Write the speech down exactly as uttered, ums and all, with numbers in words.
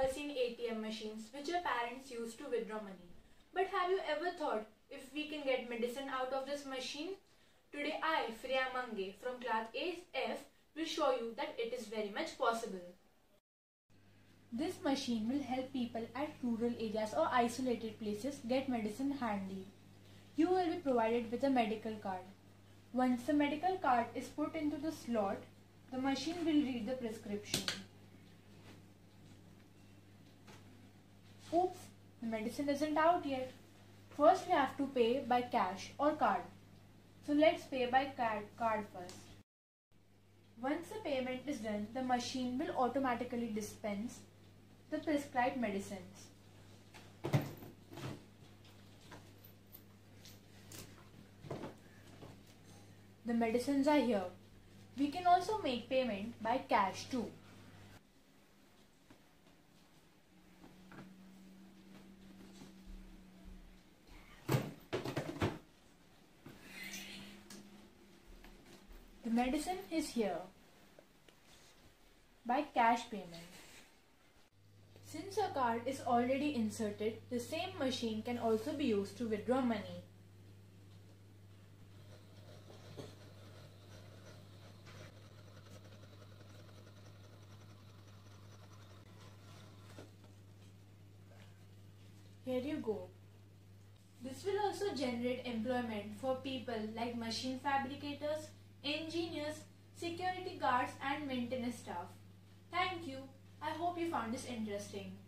all seen A T M machines which our parents use to withdraw money. But have you ever thought if we can get medicine out of this machine? Today I, Freya Mange from class A F will show you that it is very much possible. This machine will help people at rural areas or isolated places get medicine handy. You will be provided with a medical card. Once the medical card is put into the slot, the machine will read the prescription. Oops, the medicine isn't out yet. First we have to pay by cash or card. So let's pay by card, card first. Once the payment is done, the machine will automatically dispense the prescribed medicines. The medicines are here. We can also make payment by cash too. The medicine is here by cash payment. Since a card is already inserted, the same machine can also be used to withdraw money. Here you go. This will also generate employment for people like machine fabricators, engineers, security guards and maintenance staff. Thank you. I hope you found this interesting.